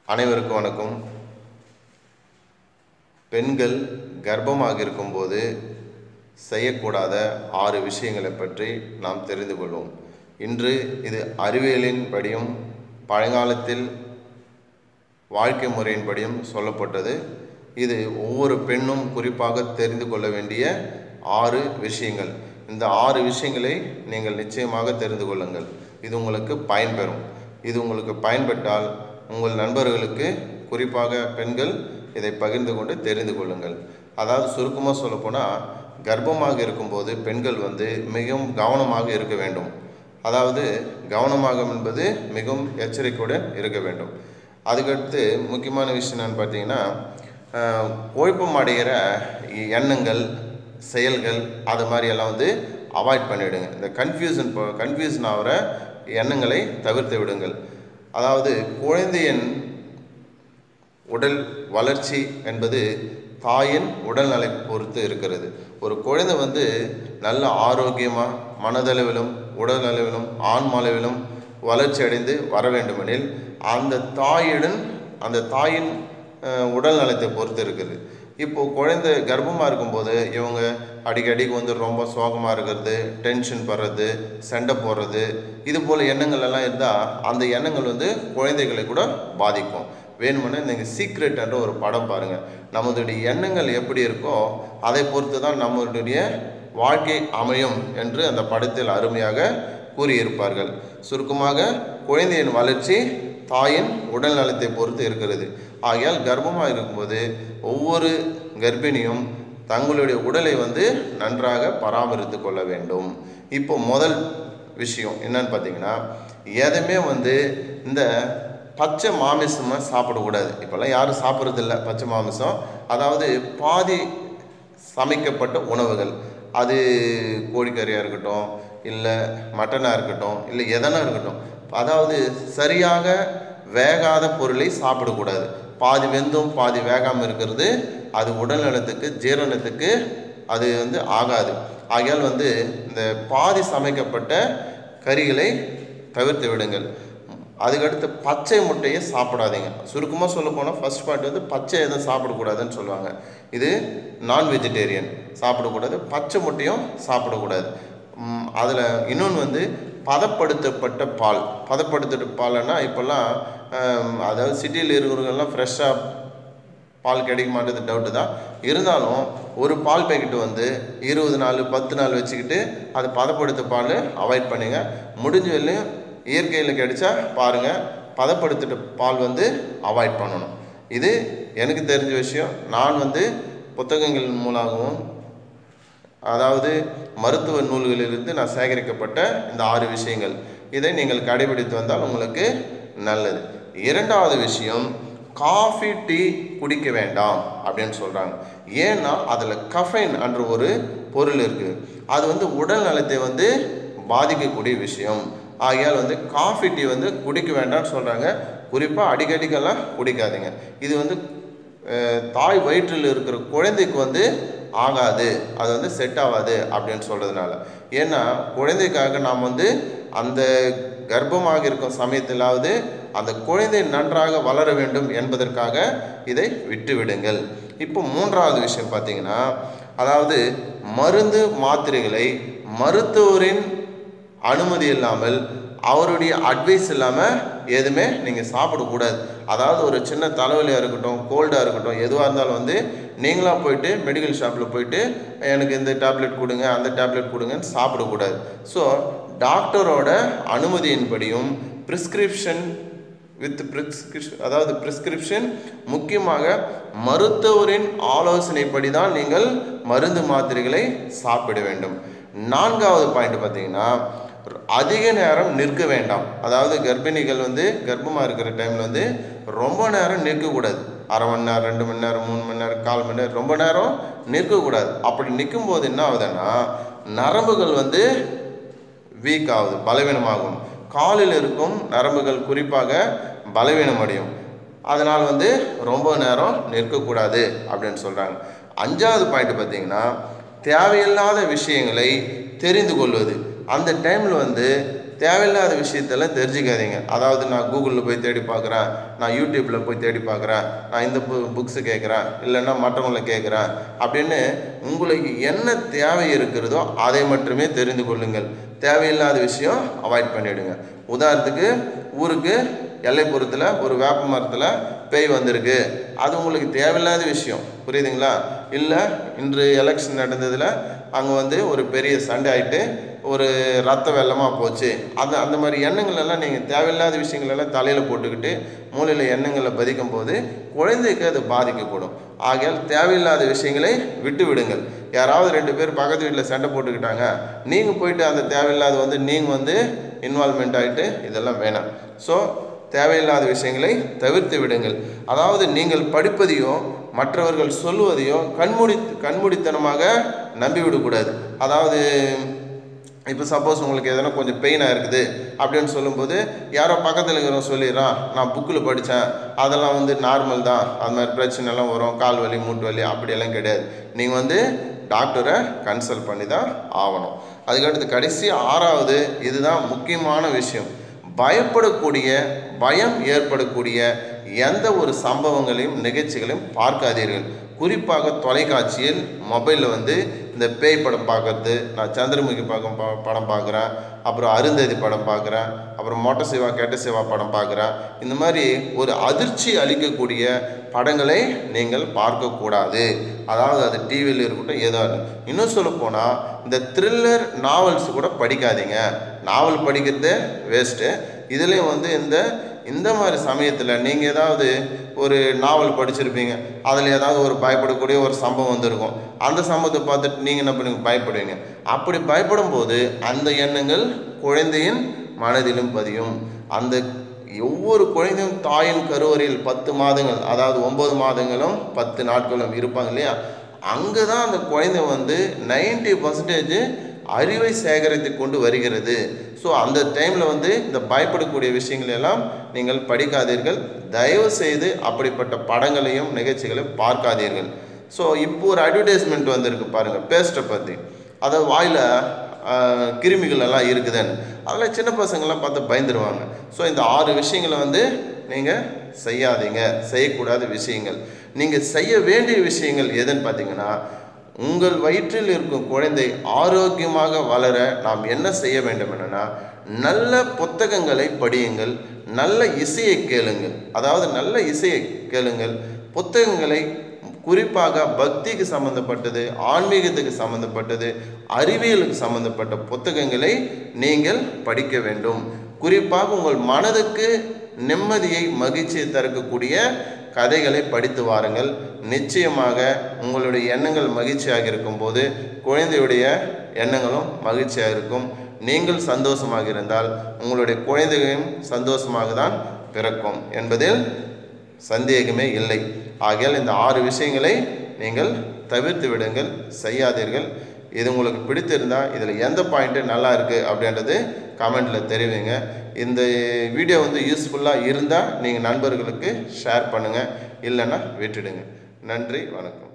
அனைவருக்கும் வணக்கம். பெண்கள் கர்ப்பமாக இருக்கும்போது செய்யக்கூடாத 6 விஷயங்களை பற்றி நாம் தெரிந்து கொள்வோம். இன்று இது அறிவியலின் படியும் பழங்காலத்தில் வாழ்க்கை முறையின்படியும் சொல்லப்பட்டது. இது ஒவ்வொரு பெண்ணும் குறிப்பாக தெரிந்து கொள்ள வேண்டிய 6 விஷயங்கள். இந்த 6 விஷயங்களை நீங்கள் நிச்சயமாக தெரிந்து கொள்ளுங்கள். இது உங்களுக்கு பயன்பெறும். இது உங்களுக்கு பயன்பட்டால் உங்கள் நண்பர்களுக்கு, குறிப்பாக பெண்கள், இதை பகிர்ந்து கொண்டு தெரிந்து கொள்ளுங்கள். அதாவது சுருக்கமாக சொல்லப்போனால், கர்ப்பமாக இருக்கும்போது பெண்கள் மிகவும் கவனமாக இருக்க வேண்டும். அதாவது கவனமாக என்பது மிகவும் எச்சரிக்கையுடன் இருக்க வேண்டும். அதுக்கடுத்து முக்கியமான விஷயம் என்னென்னு பார்த்தீங்கன்னா, குழப்பம் அடைகிற எண்ணங்கள், செயல்கள் அது மாதிரியெல்லாம் அவாய்ட் பண்ணிவிடுங்க. இந்த கன்ஃபியூஷன் ஆகிற எண்ணங்களை தவிர்த்து விடுங்கள். அதாவது குழந்தையின் உடல் வளர்ச்சி என்பது தாயின் உடல்நலை பொறுத்து இருக்கிறது. ஒரு குழந்தை நல்ல ஆரோக்கியமாக மனதளவிலும் உடல் அளவிலும் ஆன்மளவிலும் வளர்ச்சி அடைந்து வர வேண்டுமெனில் அந்த தாயின் உடல் நலத்தை பொறுத்து இருக்குது. இப்போது குழந்தை கர்ப்பமாக இருக்கும்போது இவங்க அடிக்கடிக்கு ரொம்ப சோகமாக இருக்கிறது, டென்ஷன் படுறது, சண்டை போடுறது, இது போல் எண்ணங்கள் எல்லாம் இருந்தால் அந்த எண்ணங்கள் குழந்தைகளை கூட பாதிக்கும். வேணுமென்னா நீங்கள் சீக்ரெட் என்ற ஒரு படம் பாருங்கள். நம்மளுடைய எண்ணங்கள் எப்படி இருக்கோ அதை பொறுத்து தான் நம்மளுடைய வாழ்க்கை அமையும் என்று அந்த படத்தில் அருமையாக கூறியிருப்பார்கள். சுருக்கமாக, குழந்தையின் வளர்ச்சி தாயின் உடல் நலத்தை பொறுத்து இருக்கிறது. ஆகையால் கர்ப்பமாக இருக்கும்போது ஒவ்வொரு கர்ப்பிணியும் தங்களுடைய உடலை நன்றாக பராமரித்து கொள்ள வேண்டும். இப்போ முதல் விஷயம் என்னன்னு பார்த்தீங்கன்னா, எதுவுமே இந்த பச்சை மாமிசமாக சாப்பிடக்கூடாது. இப்போல்லாம் யாரும் சாப்பிட்றதில்ல பச்சை மாமிசம். அதாவது பாதி சமைக்கப்பட்ட உணவுகள், அது கோழிக்கறியாக இருக்கட்டும், இல்லை மட்டனாக இருக்கட்டும், இல்லை எதனா இருக்கட்டும், அதாவது சரியாக வேகாத பொருளை சாப்பிடக்கூடாது. பாதி வெந்தும் பாதி வேகாமல் இருக்கிறது அது உடல் நலத்துக்கு, ஜீரணத்துக்கு அது ஆகாது. ஆகையால் இந்த பாதி சமைக்கப்பட்ட கறிகளை தவிர்த்து விடுங்கள். அதுக்கடுத்து பச்சை முட்டையை சாப்பிடாதீங்க. சுருக்கமாக சொல்ல போனால் ஃபர்ஸ்ட் பார்ட் பச்சை எதுவும் சாப்பிடக்கூடாதுன்னு சொல்லுவாங்க. இது நான் வெஜிடேரியன், சாப்பிடக்கூடாது. பச்சை முட்டையும் சாப்பிடக்கூடாது. அதில் இன்னொன்று பதப்படுத்தப்பட்ட பால். பதப்படுத்தப்பட்ட பால்னா இப்போல்லாம் அதாவது சிட்டியில் இருக்கிறவங்கெல்லாம் ஃப்ரெஷ்ஷாக பால் கிடைக்க மாட்டேது, டவுட்டு தான். இருந்தாலும் ஒரு பால் பேக்கெட்டு 20 நாள் 10 நாள் வச்சுக்கிட்டு அது பதப்படுத்த பால் அவாய்ட் பண்ணுங்க. முடிஞ்ச வரையும் இயற்கையில் கிடைச்சா பாருங்கள், பதப்படுத்திட்ட பால் அவாய்ட் பண்ணணும். இது எனக்கு தெரிஞ்ச விஷயம். நான் புத்தகங்கள் மூலமாகவும், அதாவது மருத்துவ நூல்களிலிருந்து நான் சேகரிக்கப்பட்ட இந்த 6 விஷயங்கள், இதை நீங்கள் கடைபிடித்து வந்தால் உங்களுக்கு நல்லது. இரண்டாவது விஷயம், காஃபி டீ குடிக்க வேண்டாம் அப்படின்னு சொல்கிறாங்க. ஏன்னா அதில் கஃபைன் என்ற ஒரு பொருள் இருக்குது. அது உடல் நலத்தை பாதிக்கக்கூடிய விஷயம். ஆகையால் காஃபி டீ குடிக்க வேண்டாம்னு சொல்கிறாங்க. குறிப்பாக அடிக்கடிக்கெல்லாம் குடிக்காதீங்க. இது தாய் வயிற்றில் இருக்கிற குழந்தைக்கு ஆகாது, அது செட் ஆகாது அப்படின்னு சொல்கிறதுனால. ஏன்னா குழந்தைக்காக நாம் அந்த கர்ப்பமாக இருக்கும் சமயத்திலாவது அந்த குழந்தை நன்றாக வளர வேண்டும் என்பதற்காக இதை விட்டு விடுங்கள். இப்போ மூன்றாவது விஷயம் பார்த்தீங்கன்னா, அதாவது மருந்து மாத்திரைகளை மருத்துவரின் அனுமதி இல்லாமல், அவருடைய அட்வைஸ் இல்லாமல் எதுவுமே நீங்கள் சாப்பிடக்கூடாது. அதாவது ஒரு சின்ன தலைவலியாக இருக்கட்டும், கோல்டாக இருக்கட்டும், எதுவாக இருந்தாலும் நீங்களாக போயிட்டு மெடிக்கல் ஷாப்பில் போயிட்டு எனக்கு இந்த டேப்லெட் கொடுங்க, அந்த டேப்லெட் கொடுங்கன்னு சாப்பிடக்கூடாது. ஸோ டாக்டரோட அனுமதியின்படியும் பிரிஸ்கிரிப்ஷன் முக்கியமாக மருத்துவரின் ஆலோசனைப்படி தான் நீங்கள் மருந்து மாத்திரைகளை சாப்பிட வேண்டும். நான்காவது பாயிண்ட் பார்த்தீங்கன்னா, அதிக நேரம் நிற்க வேண்டாம். அதாவது கர்ப்பிணிகள் கர்ப்பமாக இருக்கிற டைமில் ரொம்ப நேரம் நிற்கக்கூடாது. அரை மணி நேரம், 2 மணி நேரம், 3 மணி நேரம், 1/4 மணி நேரம், ரொம்ப நேரம் நிற்கக்கூடாது. அப்படி நிற்கும்போது என்ன ஆகுதுன்னா, நரம்புகள் வீக் ஆகுது, பலவீனமாகும். காலில் இருக்கும் நரம்புகள் குறிப்பாக பலவீனமடையும். அதனால் ரொம்ப நேரம் நிற்கக்கூடாது அப்படின்னு சொல்கிறாங்க. 5வது பாயிண்ட் பார்த்தீங்கன்னா, தேவையில்லாத விஷயங்களை தெரிந்து கொள்வது. அந்த டைமில் தேவையில்லாத விஷயத்தெல்லாம் தெரிஞ்சுக்காதீங்க. அதாவது நான் கூகுளில் போய் தேடி பார்க்குறேன், நான் யூடியூப்பில் போய் தேடி பார்க்குறேன், நான் இந்த புக்ஸு கேட்குறேன், இல்லைன்னா மற்றவங்களை கேட்குறேன் அப்படின்னு உங்களுக்கு என்ன தேவை இருக்கிறதோ அதை மட்டுமே தெரிந்து கொள்ளுங்கள். தேவையில்லாத விஷயம் அவாய்ட் பண்ணிவிடுங்க. உதாரணத்துக்கு ஊருக்கு எல்லைப்புறத்தில் ஒரு வேப்ப மரத்தில் பேய் வந்திருக்கு, அது உங்களுக்கு தேவையில்லாத விஷயம், புரியுதுங்களா? இல்லை இன்று எலெக்ஷன் நடந்ததில் அங்கே ஒரு பெரிய சண்டை ஆகிட்டு ஒரு ரத்த வெள்ளமாக போச்சு, அந்த மாதிரி எண்ணங்கள் எல்லாம் நீங்கள் தேவையில்லாத விஷயங்களெல்லாம் தலையில் போட்டுக்கிட்டு மூளையில் எண்ணங்களை பதிக்கும் போது குழந்தைக்கு அது பாதிக்கக்கூடும். ஆகையால் தேவையில்லாத விஷயங்களை விட்டு விடுங்கள். யாராவது 2 பேர் பக்கத்து வீட்டில் சண்டை போட்டுக்கிட்டாங்க, நீங்கள் போயிட்டு அந்த தேவையில்லாத நீங்கள் இன்வால்மெண்ட் ஆகிட்டு இதெல்லாம் வேணாம். ஸோ தேவையில்லாத விஷயங்களை தவிர்த்து விடுங்கள். அதாவது நீங்கள் படிப்பதையோ மற்றவர்கள் சொல்லுவதையோ கண்மூடித்தனமாக நம்பிவிடக்கூடாது. அதாவது இப்போ சப்போஸ் உங்களுக்கு எதனா கொஞ்சம் பெயினாக இருக்குது அப்படின்னு சொல்லும்போது யாரோ பக்கத்தில் இருக்கிறவங்க சொல்லிடுறான், நான் புக்கில் படித்தேன், அதெல்லாம் நார்மல் தான், அது மாதிரி பிரச்சனைலாம் வரும், கால் வலி மூட்டு வலி அப்படியெல்லாம் கிடையாது. நீங்கள் டாக்டரை கன்சல்ட் பண்ணி தான் ஆகணும். அதுக்கடுத்து கடைசி 6வது, இதுதான் முக்கியமான விஷயம். பயம் ஏற்படக்கூடிய எந்த ஒரு சம்பவங்களையும் நிகழ்ச்சிகளையும் பார்க்காதீர்கள். குறிப்பாக தொலைக்காட்சியில் மொபைலில் இந்த பேய் படம் பார்க்கறது, நான் சந்திரமுகி படம் பார்க்குறேன், அப்புறம் அருந்ததி படம் பார்க்குறேன், அப்புறம் மொட்டை சிவா கெட்ட சிவா படம் பார்க்குறேன், இந்த மாதிரி ஒரு அதிர்ச்சி அளிக்கக்கூடிய படங்களை நீங்கள் பார்க்கக்கூடாது. அதாவது அது டிவியில் இருக்கட்டும், ஏதோ இன்னும் சொல்லப்போனால் இந்த த்ரில்லர் நாவல்ஸ் கூட படிக்காதீங்க. நாவல் படிக்கிறது வேஸ்ட்டு. இதுலேயும் இந்த மாதிரி சமயத்தில் நீங்கள் ஏதாவது ஒரு நாவல் படிச்சிருப்பீங்க, அதில் ஏதாவது ஒரு பயப்படக்கூடிய ஒரு சம்பவம் வந்திருக்கும். அந்த சம்பவத்தை பார்த்துட்டு நீங்கள் என்ன பண்ணுவீங்க? பயப்படுவீங்க. அப்படி பயப்படும் போது அந்த எண்ணங்கள் குழந்தையின் மனதிலும் பதியும். அந்த ஒவ்வொரு குழந்தையும் தாயின் கருவறையில் 10 மாதங்கள், அதாவது 9 மாதங்களும் 10 நாட்களும் இருப்பாங்க இல்லையா? அங்கே தான் அந்த குழந்தை 90% அறிவை சேகரித்து கொண்டு வருகிறது. ஸோ அந்த டைமில் இந்த பயப்படக்கூடிய விஷயங்கள் எல்லாம் நீங்கள் படிக்காதீர்கள். தயவு செய்து அப்படிப்பட்ட படங்களையும் நிகழ்ச்சிகளையும் பார்க்காதீர்கள். ஸோ இப்போ ஒரு அட்வர்டைஸ்மெண்ட் வந்திருக்கு பாருங்கள், பேஸ்ட்டை பற்றி. அதாவது வாயில் கிருமிகள் எல்லாம் இருக்குதுன்னு, அதெல்லாம் சின்ன பசங்கள்லாம் பார்த்து பயந்துருவாங்க. ஸோ இந்த 6 விஷயங்களை நீங்கள் செய்யாதீங்க. செய்யக்கூடாத விஷயங்கள், நீங்கள் செய்ய வேண்டிய விஷயங்கள் எதுன்னு பார்த்தீங்கன்னா, உங்கள் வயிற்றில் இருக்கும் குழந்தை ஆரோக்கியமாக வளர நாம் என்ன செய்ய வேண்டும் என்னன்னா, நல்ல புத்தகங்களை படியுங்கள், நல்ல இசையை கேளுங்கள். அதாவது நல்ல இசையை கேளுங்கள், புத்தகங்களை குறிப்பாக பக்திக்கு சம்பந்தப்பட்டது, ஆன்மீகத்துக்கு சம்பந்தப்பட்டது, அறிவியலுக்கு சம்பந்தப்பட்ட புத்தகங்களை நீங்கள் படிக்க வேண்டும். குறிப்பாக உங்கள் மனதுக்கு நிம்மதியை மகிழ்ச்சியை தரக்கூடிய கதைகளை படித்து வாருங்கள். நிச்சயமாக உங்களுடைய எண்ணங்கள் மகிழ்ச்சியாக இருக்கும்போது குழந்தையுடைய எண்ணங்களும் மகிழ்ச்சியாக இருக்கும். நீங்கள் சந்தோஷமாக இருந்தால் உங்களுடைய குழந்தையும் சந்தோஷமாக தான் பிறக்கும் என்பதில் சந்தேகமே இல்லை. ஆகையால் இந்த 6 விஷயங்களை நீங்கள் தவிர்த்து விடுங்கள், செய்யாதீர்கள். இது உங்களுக்கு பிடித்திருந்தால் இதில் எந்த பாயிண்ட்டு நல்லா இருக்குது அப்படின்றது கமெண்டில் தெரிவிங்க. இந்த வீடியோ யூஸ்ஃபுல்லாக இருந்தால் நீங்கள் நண்பர்களுக்கு ஷேர் பண்ணுங்கள், இல்லைன்னா விட்டுடுங்க. நன்றி, வணக்கம்.